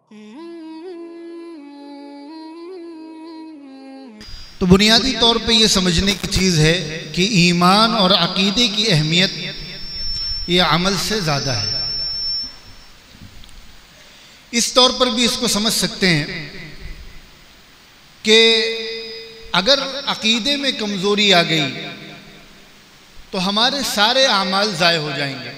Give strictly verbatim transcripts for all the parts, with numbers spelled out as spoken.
तो बुनियादी तौर पे ये समझने की चीज़ है कि ईमान और अकीदे की अहमियत ये अमल से ज़्यादा है। इस तौर पर भी इसको समझ सकते हैं कि अगर अकीदे में कमज़ोरी आ गई तो हमारे सारे अमाल ज़ाय हो जाएंगे।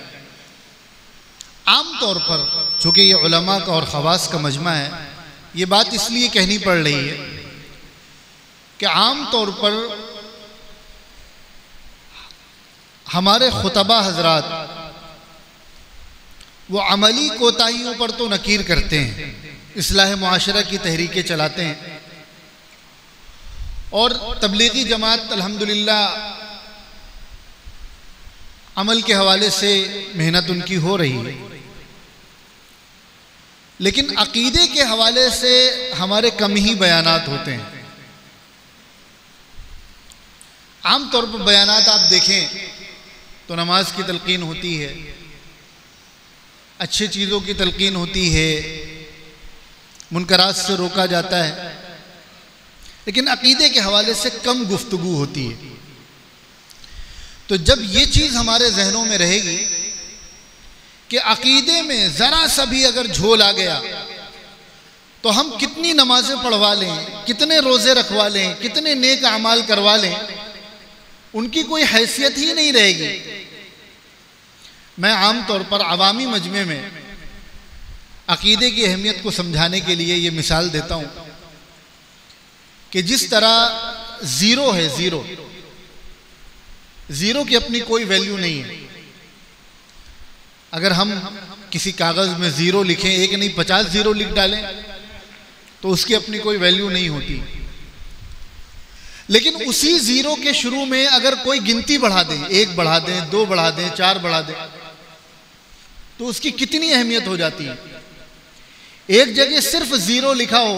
आम तौर पर चूँकि ये उलमा का और ख़वास का मजमा है, ये बात इसलिए कहनी पड़ रही है कि आम तौर पर हमारे खुतबा हजरात वो अमली कोताहियों पर तो नकीर करते हैं, इस्लाह मुआशरा की तहरीकें चलाते हैं और तबलीगी जमात अल्हम्दुलिल्लाह अमल के हवाले से मेहनत उनकी हो रही है, लेकिन अकीदे के हवाले से हमारे कम ही बयानात होते हैं। आम तौर पर बयानात आप देखें तो नमाज की तलकीन होती है, अच्छी चीज़ों की तलकीन होती है, मुनकरात से रोका जाता है, लेकिन अकीदे के हवाले से कम गुफ्तगू होती है। तो जब ये चीज़ हमारे जहनों में रहेगी कि अकीदे में ज़रा सा भी अगर झोल आ गया तो हम कितनी नमाजें पढ़वा लें, कितने रोज़े रखवा लें, कितने नेक अमाल करवा लें, उनकी कोई हैसियत ही नहीं रहेगी। मैं आम तौर पर अवामी मजमे में अकीदे की अहमियत को समझाने के लिए ये मिसाल देता हूँ कि जिस तरह ज़ीरो है, ज़ीरो ज़ीरो की अपनी कोई वैल्यू नहीं है। अगर हम किसी कागज़ में ज़ीरो लिखें, एक नहीं पचास ज़ीरो लिख डालें तो उसकी अपनी कोई वैल्यू नहीं होती, लेकिन उसी ज़ीरो के शुरू में अगर कोई गिनती बढ़ा दें, एक बढ़ा दें, दो बढ़ा दें, चार बढ़ा दें, तो उसकी कितनी अहमियत हो जाती है। एक जगह सिर्फ ज़ीरो लिखा हो,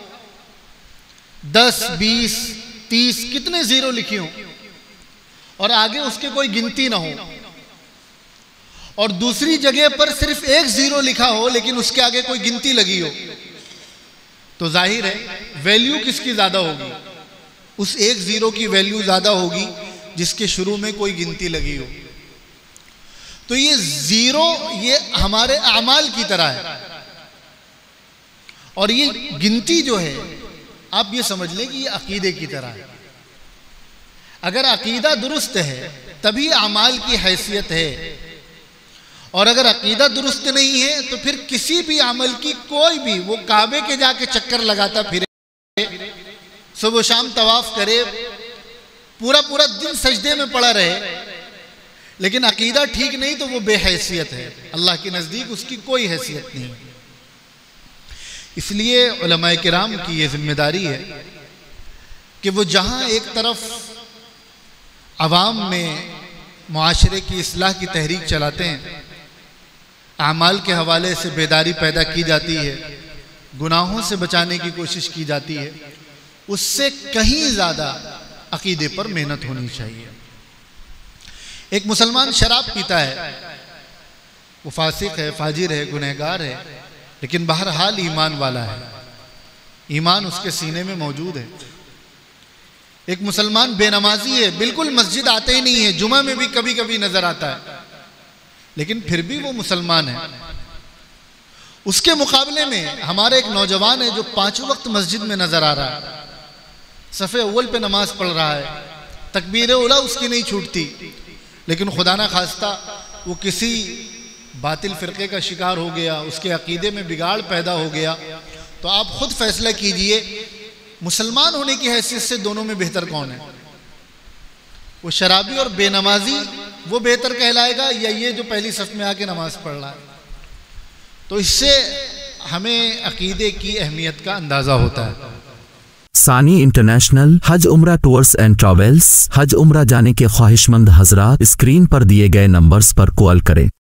दस बीस तीस कितने ज़ीरो लिखे हों और आगे उसके कोई गिनती ना हो, और दूसरी जगह पर सिर्फ एक ज़ीरो लिखा हो लेकिन उसके आगे कोई गिनती लगी हो, तो जाहिर है वैल्यू किसकी ज़्यादा होगी? उस एक ज़ीरो की वैल्यू ज़्यादा होगी जिसके शुरू में कोई गिनती लगी हो। तो ये ज़ीरो ये हमारे अमाल की तरह है, और ये गिनती जो है आप ये समझ लें कि ये अकीदे की तरह है। अगर अकीदा दुरुस्त है तभी अमाल की हैसियत है, और अगर अकीदा दुरुस्त नहीं है तो फिर किसी भी अमल की कोई भी, वो काबे के जाके चक्कर लगाता फिरे, सुबह शाम तवाफ करे, पूरा पूरा दिन सजदे में पड़ा रहे, लेकिन अकीदा ठीक नहीं तो वो बेहैसियत है, अल्लाह के नज़दीक उसकी कोई हैसियत नहीं। इसलिए उलमाए किराम की ये जिम्मेदारी है कि वो जहाँ एक तरफ अवाम में मुआशरे की इस्लाह की तहरीक चलाते हैं, आमाल के हवाले से बेदारी पैदा की जाती है, गुनाहों से बचाने की कोशिश की जाती है, उससे कहीं ज़्यादा अकीदे पर मेहनत होनी चाहिए। एक मुसलमान शराब पीता है, वो फासिक है, फाजिर है, गुनहगार है, लेकिन बहरहाल ईमान वाला है, ईमान उसके सीने में मौजूद है। एक मुसलमान बेनमाजी है, बिल्कुल मस्जिद आते ही नहीं है, जुमा में भी कभी कभी नजर आता है, लेकिन फिर भी वो मुसलमान है। उसके मुकाबले में हमारा एक नौजवान है जो पांचों वक्त मस्जिद में नजर आ रहा है, सफ़े अव्वल पे नमाज पढ़ रहा है, तकबीर उला उसकी नहीं छूटती, लेकिन खुदा ना खास्ता वो किसी बातिल फ़िरक़े का शिकार हो गया, उसके अकीदे में बिगाड़ पैदा हो गया, तो आप खुद फैसला कीजिए मुसलमान होने की हैसियत से दोनों में बेहतर कौन है? वो शराबी और बेनमाजी वो बेहतर कहलाएगा या ये जो पहली सफ में आके नमाज पढ़ रहा है? तो इससे हमें अकीदे की अहमियत का अंदाज़ा होता है। सानी इंटरनेशनल हज उम्रा टूर्स एंड ट्रैवल्स, हज उम्रा जाने के ख्वाहिशमंद हजरात स्क्रीन पर दिए गए नंबर्स पर कॉल करें।